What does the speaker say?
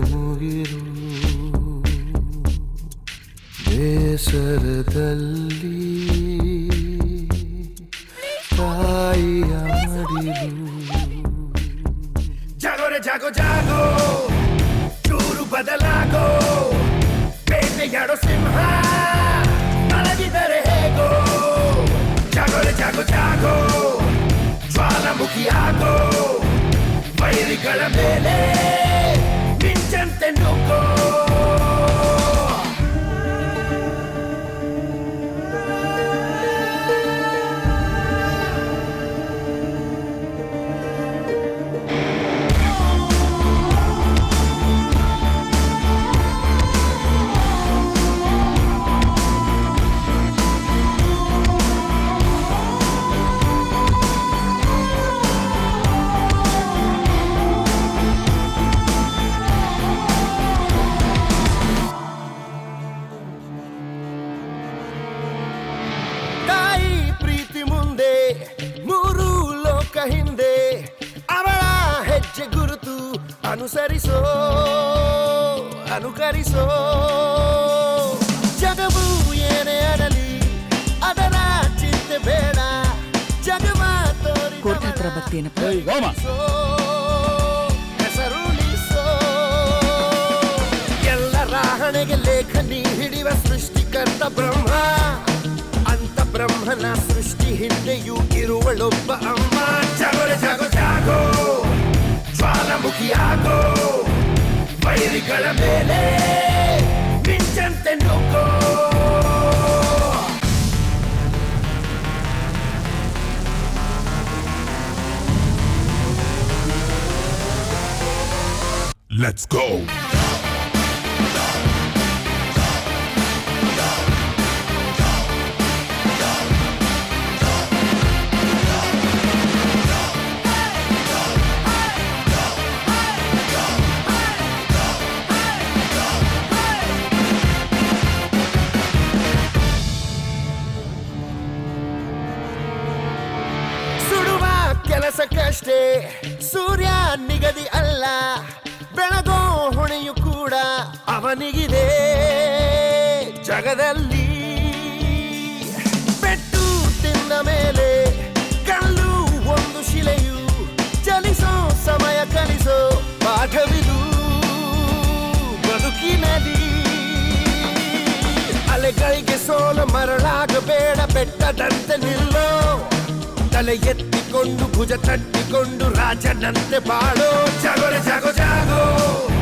ಮುಗಿರು ಬೇಸರದಲ್ಲಿ ತಾಯಿಯ ಮಡಿಲು ಜಾಗೋರೆ ಜಾಗೋ ಜಾಗೋ ಚೂರು ಬದಲಾಗೋ ಬೇಟೆಯಾಡೋ ಸಿಂಹ ಮಲಗಿದರೆ ಹೇಗೋ ಜಾಗೋರೆ ಜಾಗೋ ಜಾಗೋ ಜ್ವಾಲಾಮುಖಿಯಾಗೋ ವೈರಿಗಳ ಮೇಲೆ ಮಿಂಚಂತೆ ನುಗ್ಗೋ ಹಿಂದೆ ಅವಳ ಹೆಜ್ಜೆ ಗುರುತು ಅನುಸರಿಸೋ ಅನುಕರಿಸೋ ಜಗವು ಏನೇ ಅಡಲಿ ಅದರ ಚಿಂತೆ ಬೇಡ ಜಗವ ಕೋರ್ಟ್ ಹತ್ರ ಬರ್ತೀನಪ್ಪ ಹೆಸರುಳಿಸೋ ಎಲ್ಲರ ಹಣೆಗೆ ಲೇಖನಿ ಹಿಡಿಯುವ ಸೃಷ್ಟಿಕರ್ತ ಬ್ರಹ್ಮ ಅಂತ ಬ್ರಹ್ಮನ ಸೃಷ್ಟಿ ಹಿಂದೆಯೂ ಇರುವಳೊಬ್ಬ ಅಮ್ಮ ಜಾಗೋರೆ ಜಾಗೋ ಜಾಗೋ ಜ್ವಾಲಾಮುಖಿಯಾಗೋ ವೈರಿಗಳ ಮೇಲೆ ಮಿಂಚಂತೆ ನುಗ್ಗೋ Let's go! ಕೆಲಸಕ್ಕಷ್ಟೇ ಸೂರ್ಯ ನಿಗದಿ ಅಲ್ಲ ಬೆಳಗೋ ಹೊಣೆಯು ಕೂಡ ಅವನಿಗಿದೆ ಜಗದಲ್ಲಿ ಪೆಟ್ಟು ತಿಂದ ಮೇಲೆ ಕಲ್ಲು ಒಂದು ಶಿಲೆಯು ಚಲಿಸೋ ಸಮಯ ಕಲಿಸೋ ಪಾಠವಿದು ಬದುಕಿನಲ್ಲಿ ಅಲೆಗಳಿಗೆ ಸೋಲು ಮರಳಾಗಬೇಡ ಬೆಟ್ಟದಂತೆ ನಿಲ್ಲೋ ತಲೆ ಎತ್ತಿಕೊಂಡು ಭುಜ ತಟ್ಟಿಕೊಂಡು ರಾಜನಂತೆ ಬಾಳೋ ಜಾಗೋರೆ ಜಾಗೋ ಜಾಗೋ